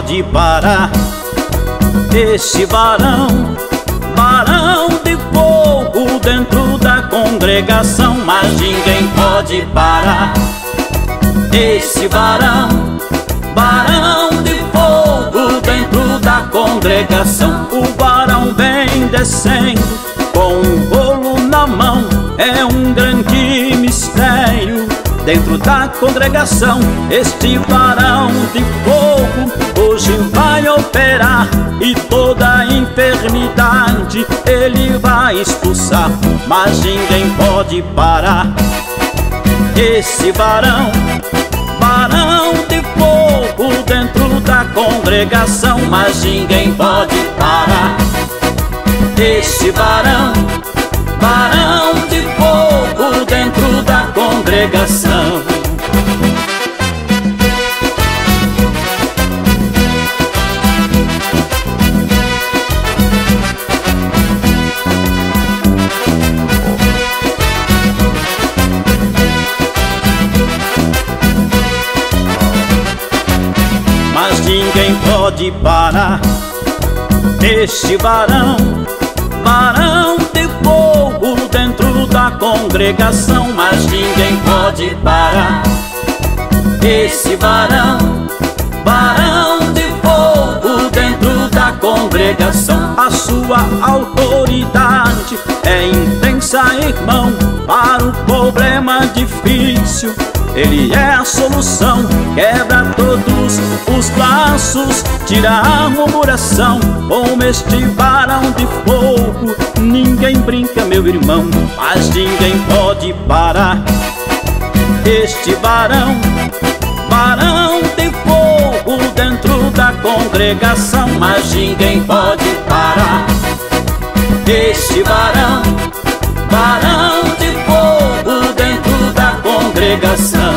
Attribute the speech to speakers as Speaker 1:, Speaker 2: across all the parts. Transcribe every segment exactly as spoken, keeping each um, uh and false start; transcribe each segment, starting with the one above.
Speaker 1: pode parar este varão, varão de fogo dentro da congregação. Mas ninguém pode parar esse varão, varão de fogo dentro da congregação. O varão vem descendo com um bolo na mão, é um grande mistério dentro da congregação. Este varão de fogo hoje vai operar e toda enfermidade ele vai expulsar. Mas ninguém pode parar esse varão, varão de fogo dentro da congregação. Mas ninguém pode parar esse varão, varão de fogo dentro da congregação. Mas ninguém pode parar este varão, varão de fogo dentro da congregação. Mas ninguém pode parar esse varão, varão de fogo dentro da congregação. A sua autoridade é intensa, irmão, para o problema difícil. Ele é a solução, quebra todos os laços, tira a murmuração. Com este varão de fogo ninguém brinca, meu irmão. Mas ninguém pode parar este varão, varão de fogo dentro da congregação. Mas ninguém pode parar este varão, varão de fogo dentro da congregação.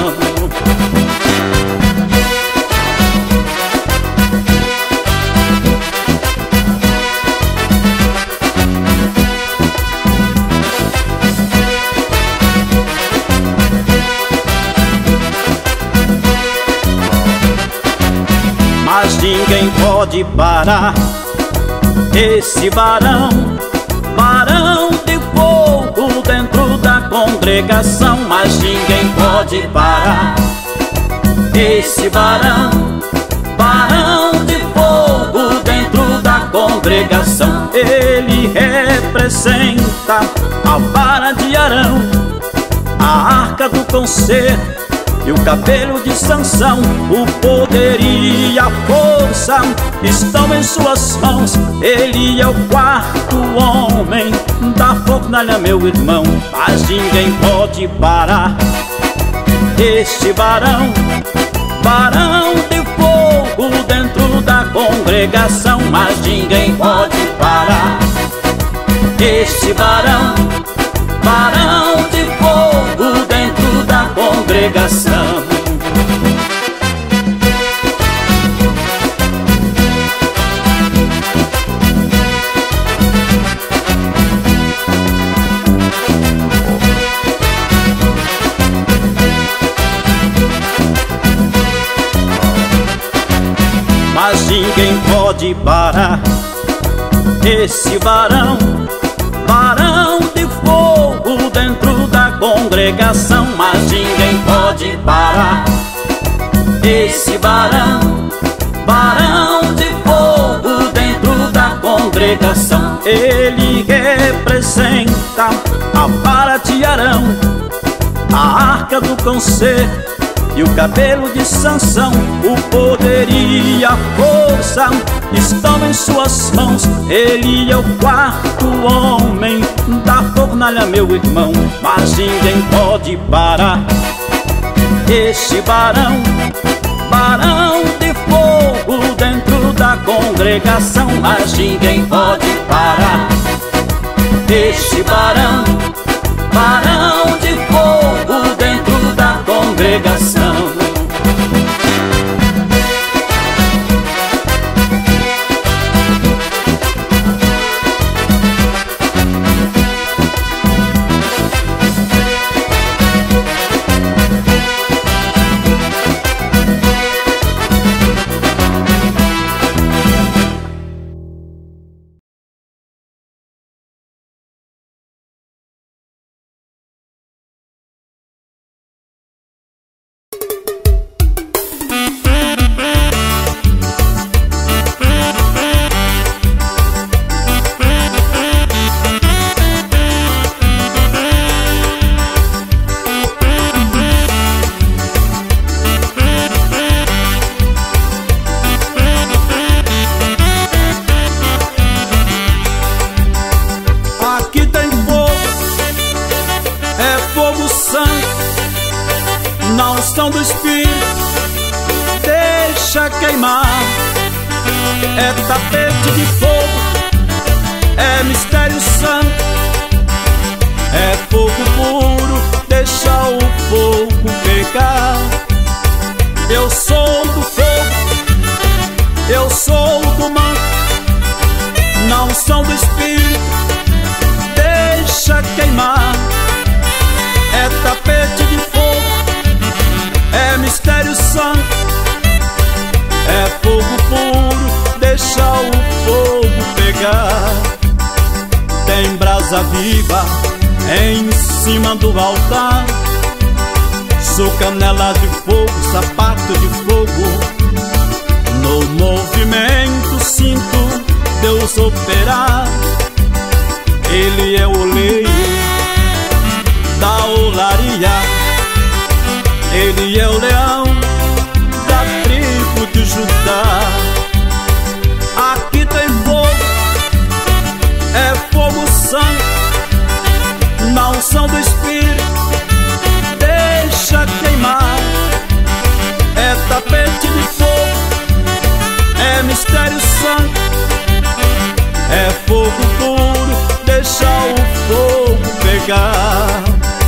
Speaker 1: Mas ninguém pode parar esse varão, varão de fogo dentro da congregação. Mas ninguém pode parar esse varão, varão de fogo dentro da congregação. Ele representa a vara de Arão, a arca do concerto e o cabelo de Sansão. O poder e a força estão em suas mãos. Ele é o quarto homem da fornalha, meu irmão. Mas ninguém pode parar este varão, varão de fogo dentro da congregação. Mas ninguém pode parar este varão, varão de fogo dentro da congregação. Mas ninguém pode parar esse varão, varão de fogo dentro da congregação. Mas ninguém pode parar esse varão, varão de fogo dentro da congregação. Ele representa a vara de Arão, a arca do concerto e o cabelo de Sansão. O poder e a força estão em suas mãos. Ele é o quarto homem da fornalha, meu irmão. Mas ninguém pode parar este varão, varão de fogo dentro da congregação. Mas ninguém pode parar este varão, varão de fogo dentro da congregação. unção do Espírito deixa queimar. É tapete de fogo, é mistério santo, é fogo puro, deixa o fogo pegar. Eu sou do fogo, eu sou do manto, na unção do Espírito deixa queimar. É tapete de fogo, é mistério santo, é fogo puro, deixa o fogo pegar. Tem brasa viva em cima do altar, sou canela de fogo, sapato de fogo. No movimento sinto Deus operar. Ele é o oleiro da olaria, ele é o leão da tribo de Judá. Aqui tem fogo, é fogo santo, na unção do Espírito deixa queimar. É tapete de fogo, é mistério santo, é fogo puro, deixa o fogo pegar.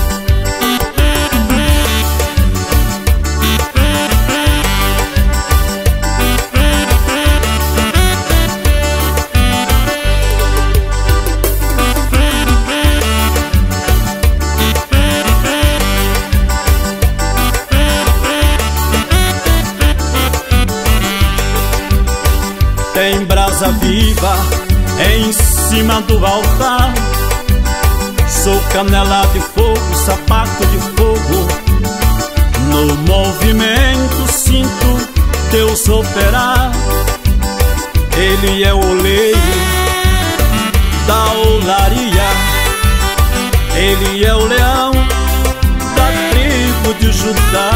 Speaker 1: Tem brasa viva em cima do altar, sou canela de fogo, sapato de fogo. No movimento sinto Deus operar. Ele é o oleiro da olaria, ele é o leão da tribo de Judá.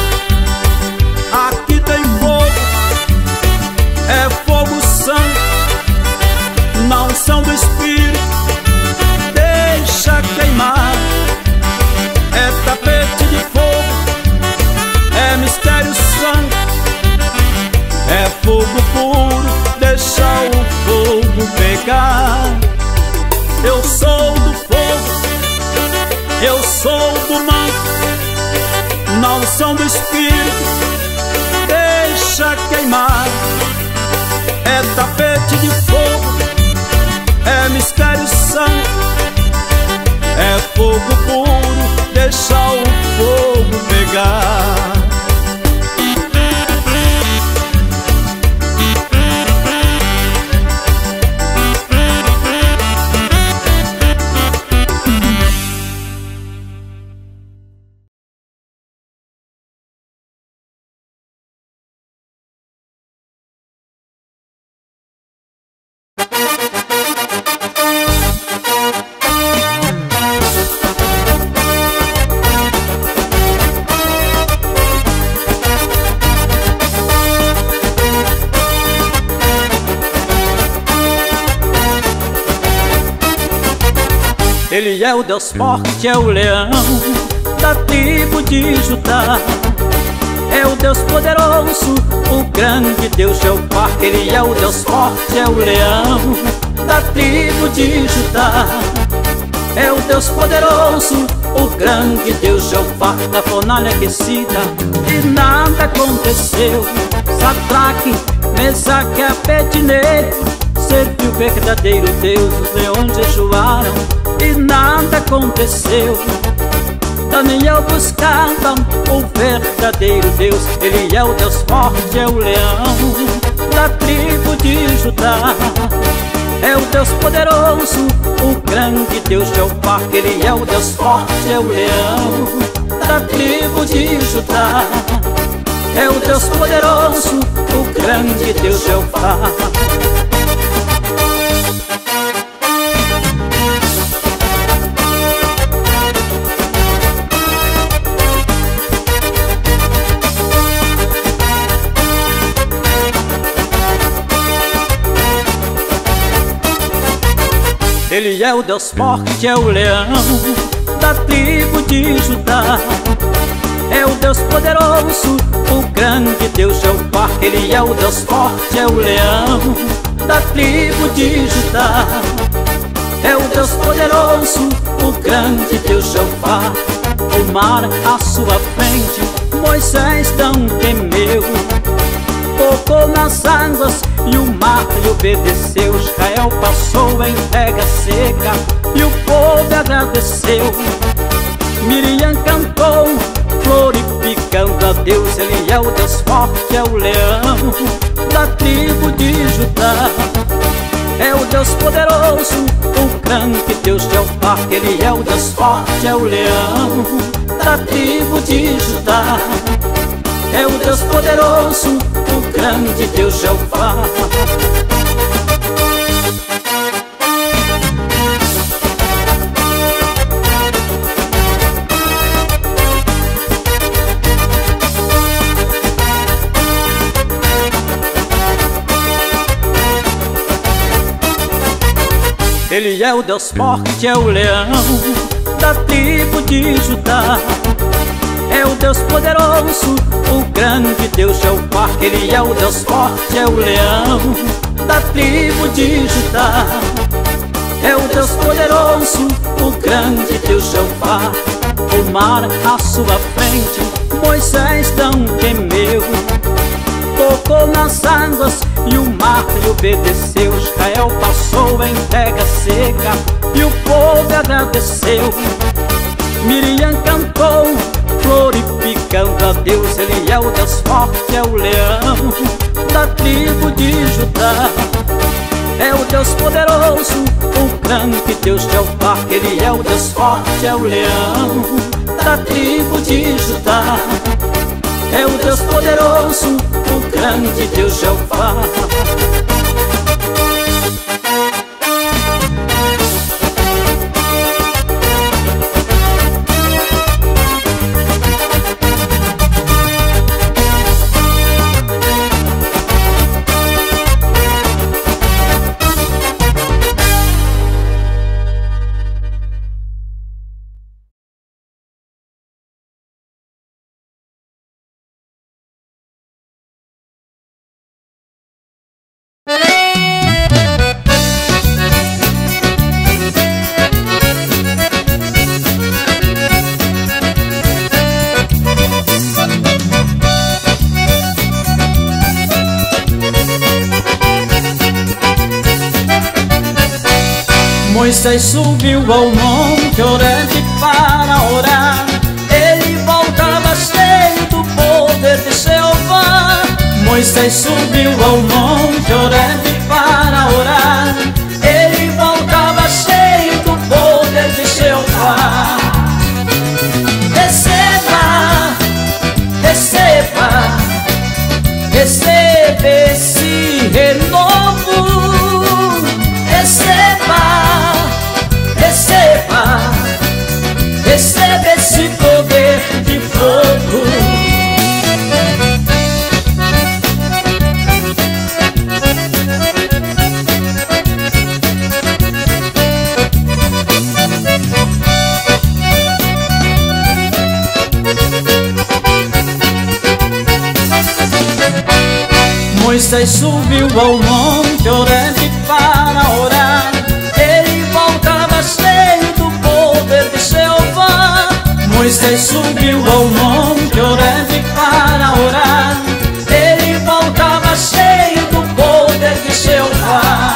Speaker 1: Aqui tem fogo, é fogo santo, na unção do Espírito deixa queimar. É tapete de fogo, é mistério santo, é fogo puro, deixa o fogo pegar. Eu sou do fogo, eu sou do manto, na unção do Espírito deixa queimar. É tapete de fogo, é mistério santo, é fogo puro, deixa o fogo pegar.
Speaker 2: Ele é o Deus forte, é o leão da tribo de Judá. É o Deus poderoso, o grande Deus Jeová. Ele é o Deus forte, é o leão da tribo de Judá. É o Deus poderoso, o grande Deus Jeová. Na fornalha aquecida e nada aconteceu. Sadraque, Mesaque e Abednego serviu o verdadeiro Deus. Os leões jejuaram e nada aconteceu. Daniel buscava o verdadeiro Deus. Ele é o Deus forte, é o leão da tribo de Judá. É o Deus poderoso, o grande Deus Jeová. Ele é o Deus forte, é o leão da tribo de Judá. É o Deus poderoso, o grande Deus Jeová. Ele é o Deus forte, é o leão da tribo de Judá. É o Deus poderoso, Todo-Poderoso, o grande Deus Jeová, Ele é o Deus forte, é o leão da tribo de Judá. É o Deus poderoso, o grande Deus Jeová. O mar à sua frente, Moisés não temeu. Tocou nas águas e o mar lhe obedeceu. Israel passou em terra seca e o povo agradeceu. Miriam cantou, glorificando a Deus. Ele é o Deus forte, é o leão da tribo de Judá. É o Deus poderoso, o grande Deus Jeová. Ele é o Deus forte, é o leão da tribo de Judá. É o Deus poderoso, o grande Deus Jeová. Ele é o Deus forte, é o leão da tribo de Judá. É o Deus poderoso, o grande Deus Jeová. Ele é o Deus forte, é o leão da tribo de Judá. É o Deus poderoso, o grande Deus Jeová. O mar à sua frente, Moisés não temeu. Tocou nas águas e o mar lhe obedeceu. Israel passou em terra seca e o povo agradeceu. Miriam cantou, glorificando a Deus. Ele é o Deus forte, é o leão da tribo de Judá. É o Deus poderoso, o grande Deus Jeová. Ele é o Deus forte, é o leão da tribo de Judá. É o Deus poderoso, o grande Deus Jeová.
Speaker 1: Moisés subiu ao monte Horebe para orar. Ele voltava cheio do poder de Jeová. Moisés subiu ao monte Horebe para orar. Ele voltava cheio do poder de Jeová. Receba, receba, receba esse renovo. Receba, receba, receba esse poder de fogo. Moisés subiu ao monte Horebe para orar. Ele voltava cheio do poder de Jeová. Moisés subiu ao monte Horebe para orar. Ele voltava cheio do poder de Jeová.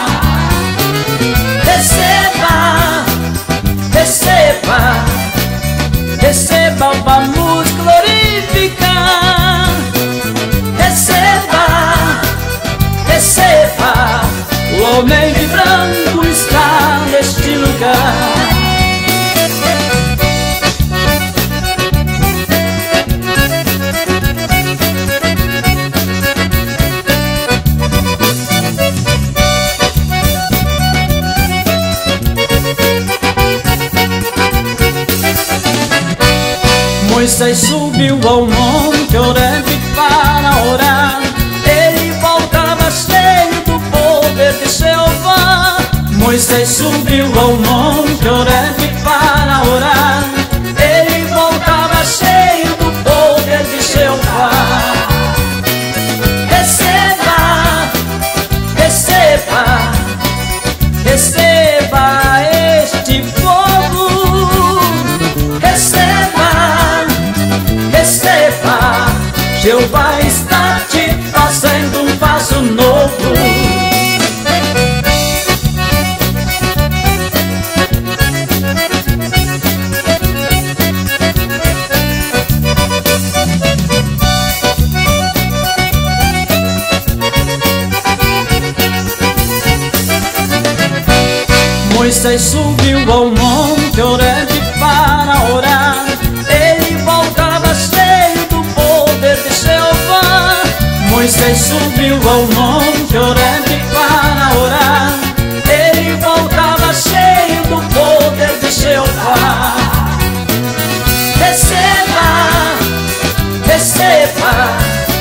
Speaker 1: Receba, receba, receba, vamos glorificar. Receba, receba, o homem de branco está neste lugar. Moisés subiu ao monte Horebe para orar. Ele voltava cheio do poder de Jeová. Moisés subiu ao monte Horebe para orar. Ele voltava cheio do poder de Jeová. Jeová está te fazendo um vaso novo. Moisés subiu ao monte Horebe para orar. Ele voltava cheio do poder de Jeová. Moisés subiu ao monte Horebe para orar. Ele voltava cheio do poder de Jeová. Receba, receba,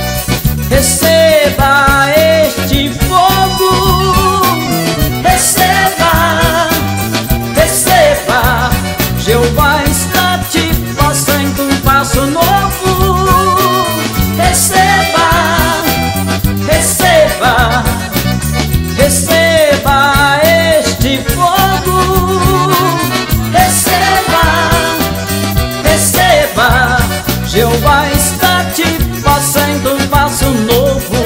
Speaker 1: receba este fogo. Receba, receba, Jeová está te fazendo um vaso novo. Receba, receba, receba este fogo. Receba, receba, Jeová está te fazendo um vaso novo.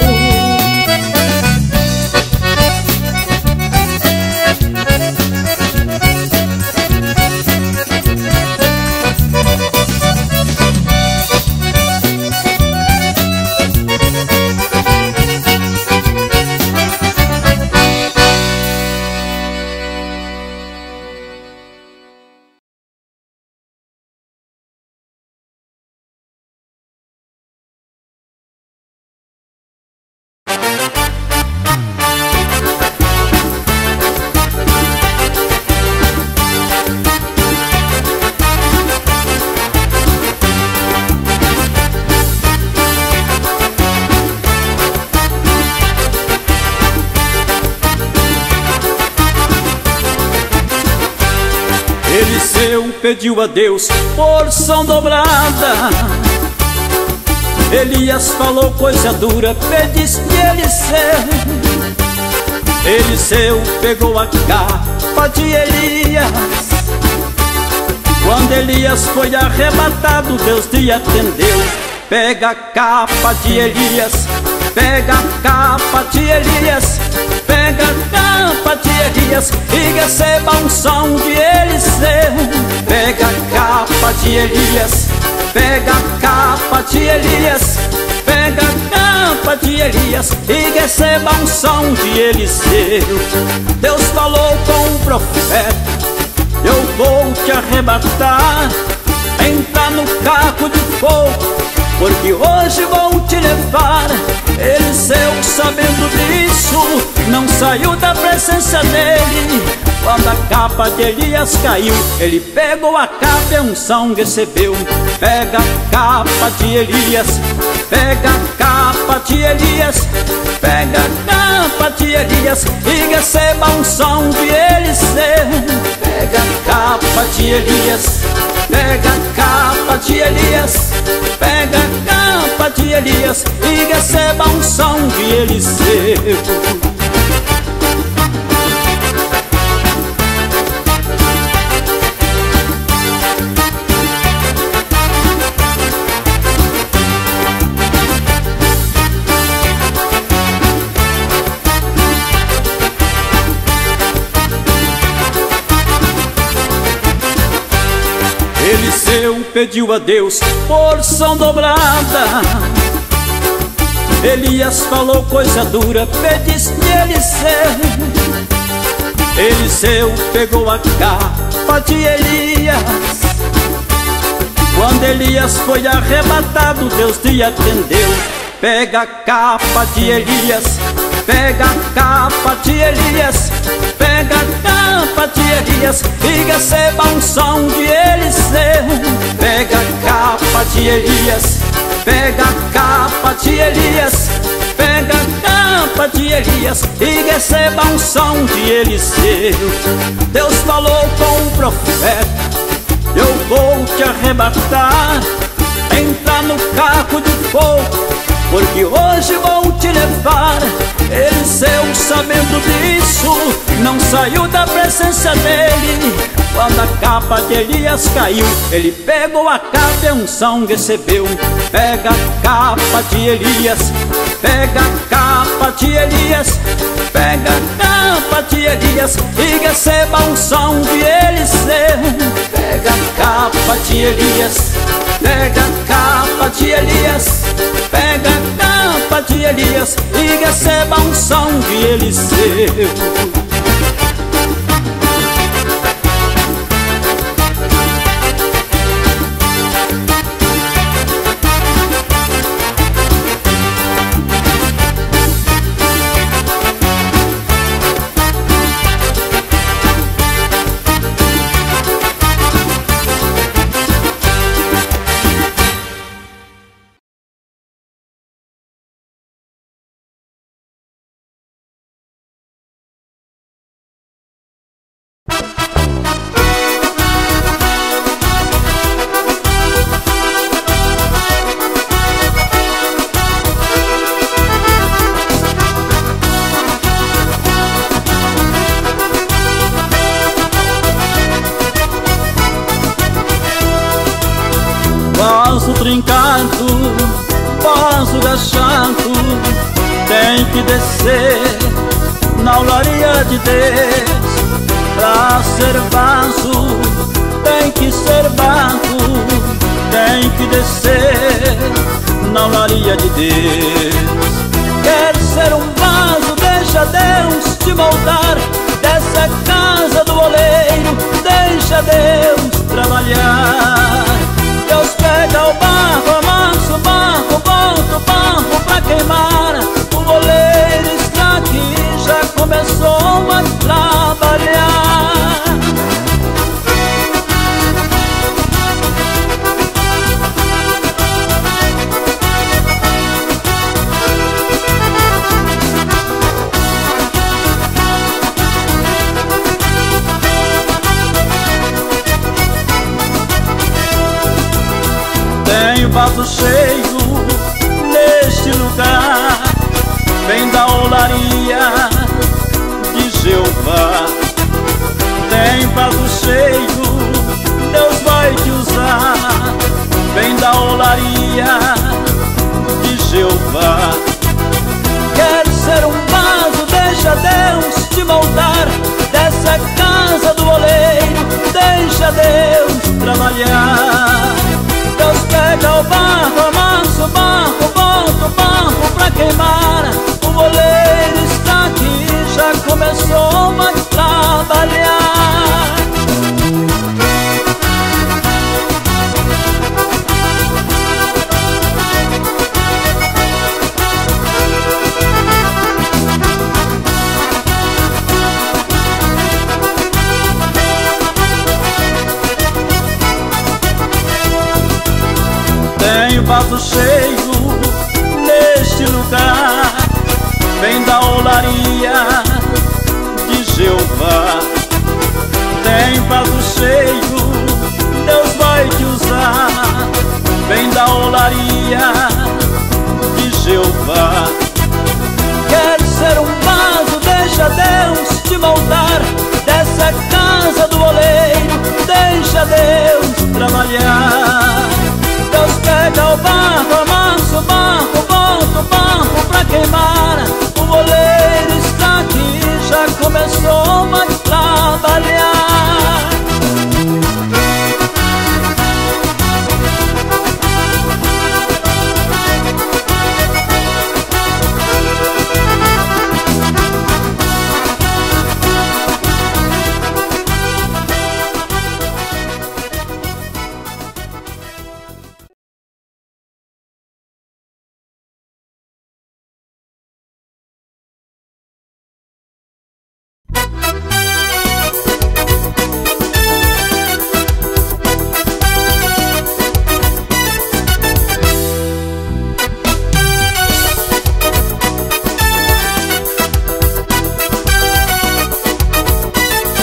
Speaker 2: Eliseu pediu a Deus porção dobrada. Elias falou coisa dura, pedisse Eliseu. Eliseu pegou a capa de Elias. Quando Elias foi arrebatado, Deus lhe atendeu. Pega a capa de Elias, pega a capa de Elias, pega a capa de Elias e receba a unção de Eliseu. Pega a capa de Elias, pega a capa de Elias, pega a capa de Elias e receba a unção de Eliseu. Deus falou com o profeta: eu vou te arrebatar, entra no carro de fogo, porque hoje vou te levar. Eliseu, sabendo disso, não saiu da presença dele. Quando a capa de Elias caiu, ele pegou a capa e a unção recebeu. Pega a capa de Elias, pega a capa de Elias, pega a capa de Elias e receba a unção de Eliseu. Pega a capa de Elias, pega a capa de Elias, pega a capa de Elias e receba a unção de Eliseu. Eliseu pediu a Deus porção dobrada. Elias falou coisa dura, pedisse Eliseu. Eliseu pegou a capa de Elias. Quando Elias foi arrebatado, Deus lhe atendeu. Pega a capa de Elias, pega a capa de Elias, pega a capa de Elias e receba a unção de Eliseu. Pega a capa de Elias, pega a capa de Elias, pega a capa de Elias e receba a unção de Eliseu. Deus falou com o profeta: eu vou te arrebatar, entra no carro de fogo, porque hoje vou te levar. Eliseu, sabendo disso, não saiu da presença dele. Quando a capa de Elias caiu, ele pegou a capa sabe a unção recebeu. Pega a capa de Elias, pega a capa de Elias, pega a capa de Elias e receba a unção de Eliseu. Pega a capa de Elias, pega a capa de Elias, pega a capa de Elias e receba a unção de Eliseu.
Speaker 1: Posso trincado, posso gachado, tem que descer na olaria de Deus. Pra ser vaso, tem que ser barco, tem que descer na olaria de Deus. Quer ser um vaso, deixa Deus te moldar. Dessa casa do oleiro, deixa Deus trabalhar. Deus pega o barro, amassa o barro, bota o barro pra queimar. O oleiro está aqui, já começou a trabalhar. Tenho vaso cheio neste lugar, vem da olaria de Jeová. Tem vaso cheio, Deus vai te usar, vem da olaria de Jeová. Quer ser um vaso, deixa Deus te moldar. Dessa casa do oleiro, deixa Deus trabalhar. Deus pega o barro, amassa o barro, bota o barro pra queimar. O oleiro está aqui, já começou a trabalhar. Tenho vaso cheio neste lugar, vem da olaria de Jeová. Tem vaso cheio, Deus vai te usar, vem da olaria de Jeová. Quer ser um vaso, deixa Deus te moldar. Dessa casa do oleiro, deixa Deus trabalhar. Deus pega o barro, amassa o barro, bota o barro pra queimar. O oleiro está aqui, já começou a trabalhar.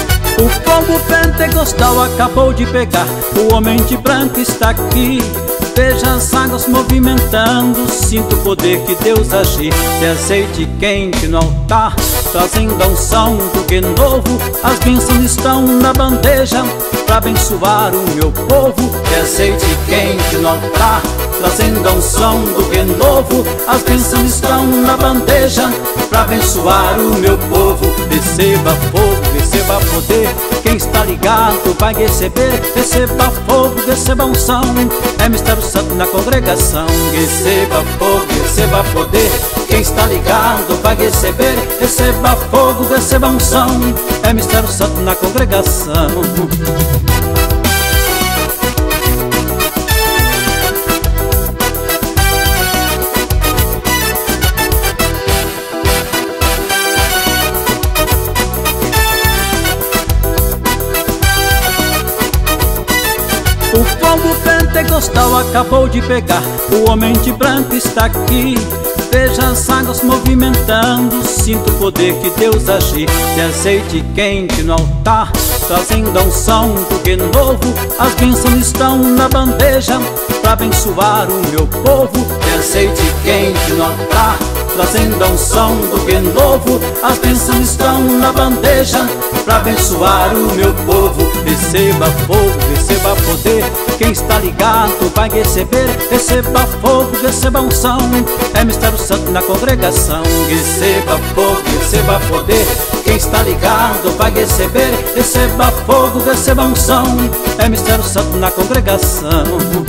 Speaker 1: O pentecostal acabou de pegar, o homem de branco está aqui.
Speaker 2: Veja as águas movimentando, sinto o poder que Deus agir. De azeite quente no altar, trazendo a unção do renovo. As bênçãos estão na bandeja pra abençoar o meu povo. De azeite quente no altar, trazendo a unção do renovo. As bênçãos estão na bandeja pra abençoar o meu povo. Receba fogo, receba poder, quem está ligado vai receber. Receba fogo, receba unção, é mistério santo na congregação. Receba fogo, receba poder, quem está ligado vai receber. Receba fogo, receba unção, é mistério santo na congregação. O fogo pentecostal acabou de pegar, o homem de branco está aqui. Veja as águas movimentando, sinto o poder que Deus agir. De azeite quente no altar, trazendo a unção do renovo. As bênçãos estão na bandeja pra abençoar o meu povo. De azeite quente no altar, trazendo a unção do renovo. As bênçãos estão na bandeja pra abençoar o meu povo. Receba fogo, receba poder, quem está ligado vai receber. Receba fogo, receba unção, é mistério santo na congregação. Receba fogo, receba poder, quem está ligado vai receber. Receba fogo, receba unção, é mistério santo na congregação.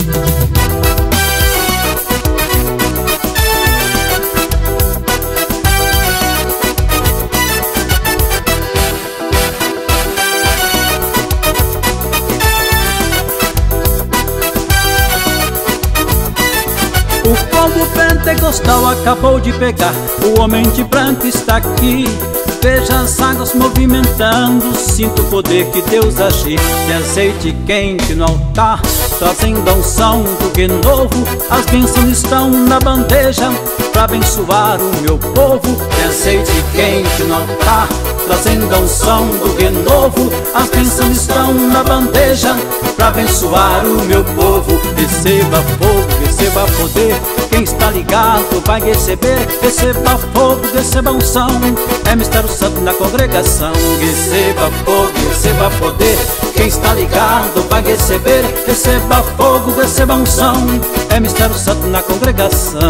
Speaker 2: O fogo pentecostal acabou de pegar, o homem de branco está aqui. Veja as águas movimentando, sinto o poder que Deus agir. De azeite quente no altar, trazendo a unção do renovo. As bênçãos estão na bandeja pra abençoar o meu povo. De azeite quente no altar, trazendo a unção do renovo. As bênçãos estão na bandeja pra abençoar o meu povo. Receba fogo, receba poder, quem está ligado vai receber. Receba fogo, receba unção, é mistério santo na congregação. Receba fogo, receba poder, quem está ligado vai receber. Receba fogo, receba unção, é mistério santo na congregação.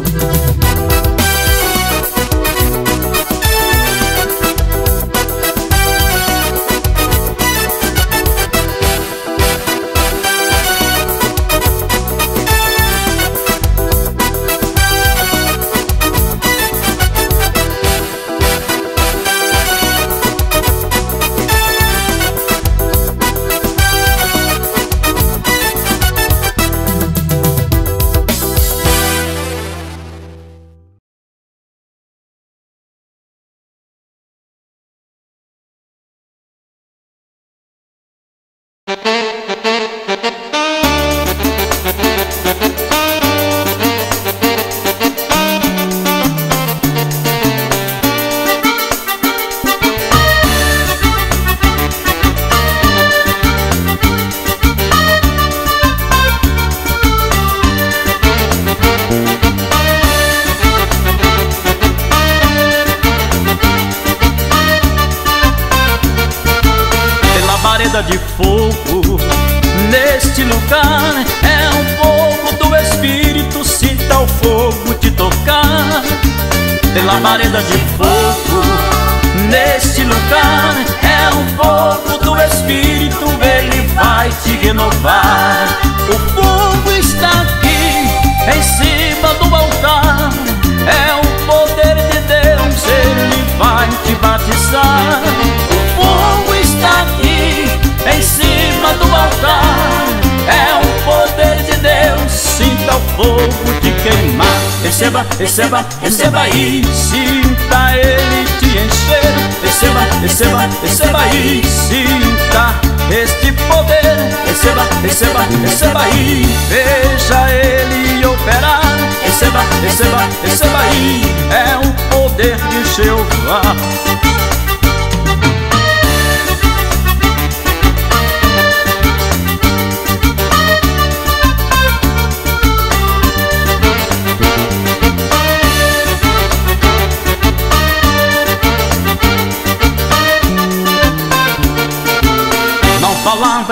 Speaker 1: De fogo neste lugar, é um fogo do Espírito, sinta o fogo te tocar. Pela labareda de fogo neste lugar, é um fogo do Espírito, ele vai te renovar. O fogo está aqui em cima do altar, é o poder de Deus, ele vai te batizar. O fogo está aqui em cima do altar, é o poder de Deus, sinta o fogo te queimar. Receba, receba, receba aí, sinta ele te encher. Receba, receba, receba aí, sinta este poder. Receba, receba, receba aí, veja ele operar. Receba, receba, receba aí, é o poder de Jeová.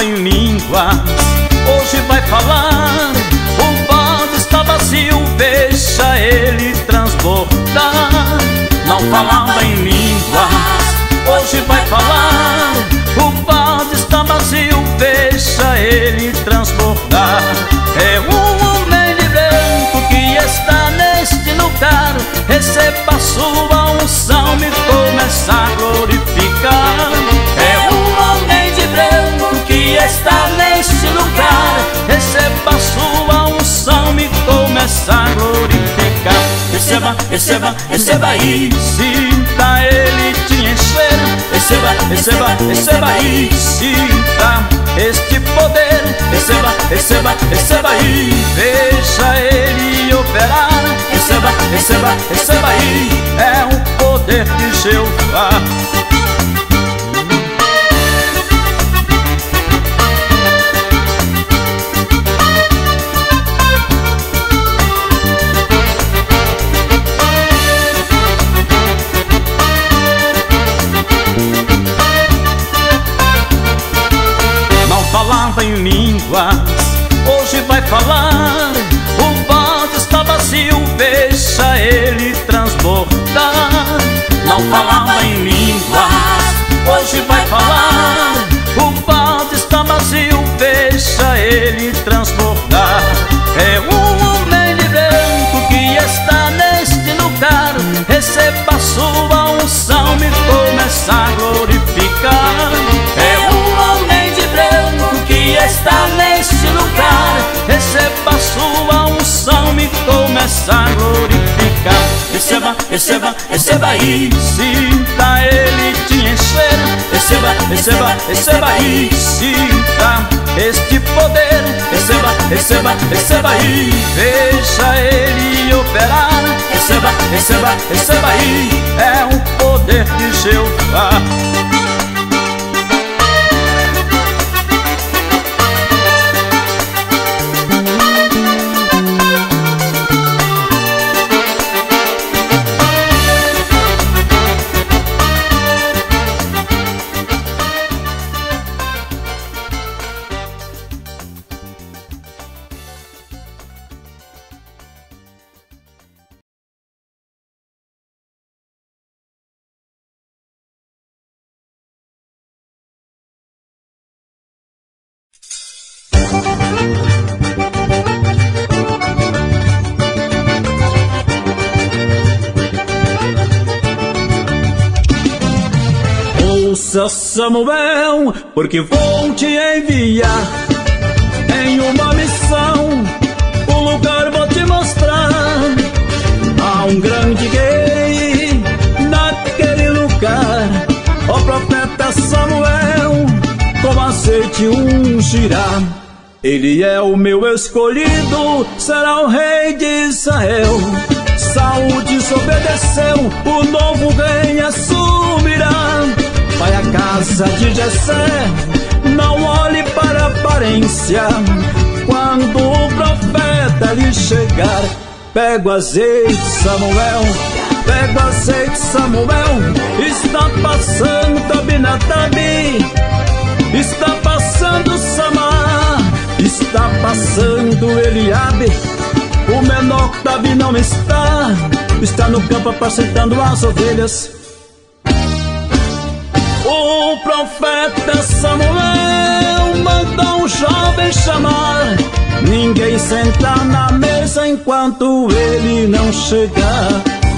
Speaker 2: falava em línguas, hoje vai falar. O vaso está vazio, deixa ele transbordar. Não falava em línguas, hoje vai falar. O vaso está vazio, deixa ele transbordar. É um homem de branco que está neste lugar. Receba sua unção e começa a glorificar. É um homem de branco que está neste lugar. Receba sua unção e começa a glorificar. Receba, receba, receba aí. Sinta ele te encher. Receba, receba, receba aí. Sinta este poder. Receba, receba, receba aí. Veja ele operar. Receba, receba, receba aí. É o poder de Jeová. Falava em línguas, hoje vai falar. O vaso está vazio, deixa ele transbordar. Não falava em línguas, hoje vai falar. O vaso está vazio, deixa ele transbordar. É um homem de branco que está neste lugar. Receba sua unção e começa a glorificar. É um homem de branco que está neste lugar. Receba sua unção e começa a glorificar. Receba, receba, receba aí. Sinta ele te encher. Receba, receba, receba aí. Sinta este poder. Receba, receba, receba aí. Veja ele operar. Receba, receba, receba aí. É o poder de Jeová.
Speaker 1: Ouça, Samuel, porque vou te enviar em uma missão. O lugar vou te mostrar. Há um grande rei naquele lugar. O profeta Samuel com azeite ungirá. Ele é o meu escolhido, será o rei de Israel. Saul desobedeceu, o novo rei assumirá. Vai à casa de Jessé, não olhe para a aparência. Quando o profeta lhe chegar, pega o azeite, Samuel. Pega o azeite, Samuel. Está passando Abinadab, está passando Samar, está passando Eliabe. O menor Davi não está, está no campo apacentando as ovelhas. O profeta Samuel mandou um jovem chamar. Ninguém senta na mesa enquanto ele não chegar.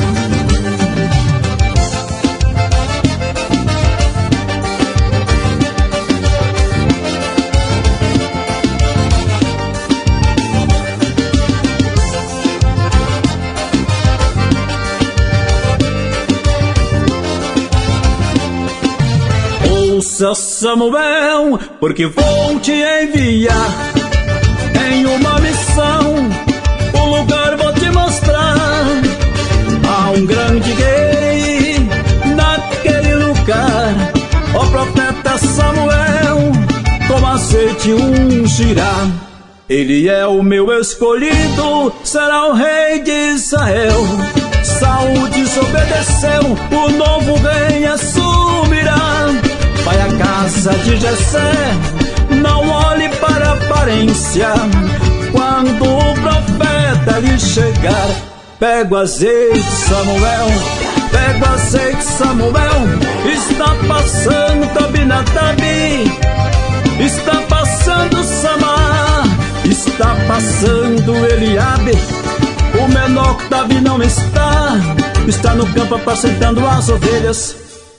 Speaker 1: Ouça, Samuel, porque vou te enviar em uma missão. O lugar vou te mostrar. Há um grande rei naquele lugar. O profeta Samuel com azeite ungirá. Ele é o meu escolhido, será o rei de Israel. Saul desobedeceu, o novo rei assumirá. Vai à casa de Jessé,
Speaker 2: não olhe para a aparência. Quando o profeta lhe chegar, pega o azeite, Samuel, pega o azeite, Samuel. Está passando Tobinatabi, está passando Samar, está passando Eliabe. O menor Tabi não está, está no campo apacentando as ovelhas.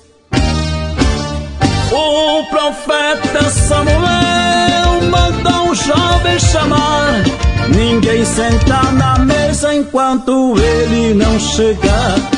Speaker 2: O profeta Samuel mandou um jovem chamar. Ninguém senta na mesa enquanto ele não chegar.